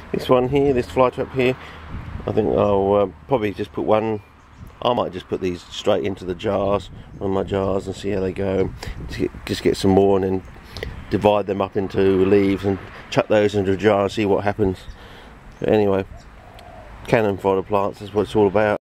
This one here, this flytrap here, I think I'll probably just put one. I might just put these straight into the jars, on my jars, and see how they go. Just get some more and then divide them up into leaves and chuck those into a jar and see what happens. But anyway, cannon fodder plants is what it's all about.